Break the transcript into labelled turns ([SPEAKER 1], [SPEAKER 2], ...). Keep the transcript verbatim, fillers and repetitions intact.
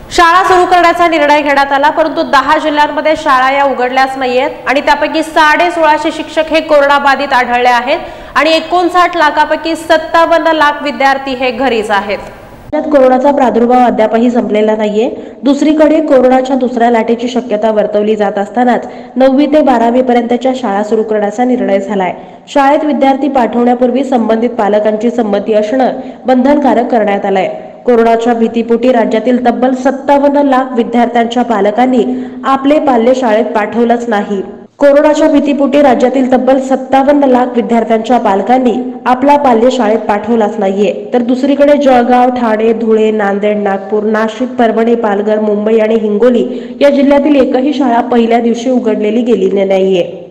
[SPEAKER 1] शाळा सुरू करण्याचा निर्णय घेण्यात आला, परंतु दहा जिल्ह्यांमध्ये शाळा या उघडल्याच नाहीयेत आणि त्यापैकी साडे सोळाशे शिक्षक हे कोरोना बाधित आढळले आहेत आणि एकोणसाठ लाखापैकी सत्तावन्न लाख विद्यार्थी हे घरीच आहेत।
[SPEAKER 2] राज्यात कोरोनाचा प्रादुर्भाव अद्यापही संपलेला नाहीये। दुसरीकडे कोरोनाच्या दुसऱ्या लाटेची शक्यता वर्तवली जात असतानाच नववी ते बारावी पर्यंतच्या शाळा सुरू करण्याचा निर्णय झालाय। शाळेत विद्यार्थी पाठवण्यापूर्वी संबंधित पालकांची संमती असणं बंधनकारक करण्यात आलंय। कोरोनाच्या भीतीपोटी राज्यातील तब्बल सत्तावन्न लाख विद्यार्थ्यांच्या पालकांनी आपले पाल्य शाळेत पाठवलंच नाही। कोरोनाच्या भीतीपोटी राज्यातील तब्बल सत्तावन्न लाख विद्यार्थ्यांच्या पालकांनी आपला पाल्य शाळेत पाठवलाच नाहीये, तर दुसरीकडे जळगाव, ठाणे, धुळे, नांदेड, नागपूर, नाशिक, परभणी, पालघर, मुंबई आणि हिंगोली या जिल्ह्यातील एकही शाळा पहिल्या दिवशी उघडलेली गेली नाहीये।